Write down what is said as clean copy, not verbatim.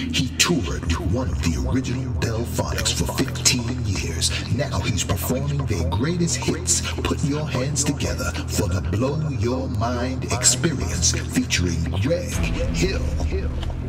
He toured with one of the original Delphonics for 15 years. Now he's performing their greatest hits. Put your hands together for the Blow Your Mind experience featuring Greg Hill.